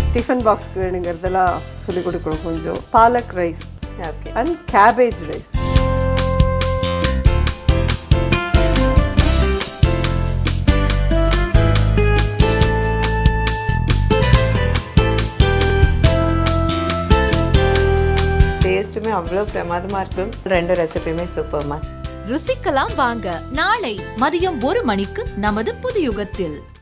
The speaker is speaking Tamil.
டிஃபன் பாக்ஸ்க்கு வேணுங்கிறதெல்லாம் சொல்லிக் கொடுக்கணும். கொஞ்சம் palak rice and cabbage rice. டேஸ்ட்டுமே அவ்வளோ பிரமாதமாக இருக்கும். 2 ரெசிபியுமே சூப்பர்மா. ருசிக்கலாம் வாங்க. நாளை மதியம் 1 மணிக்கு நமது புதுயுகத்தில்.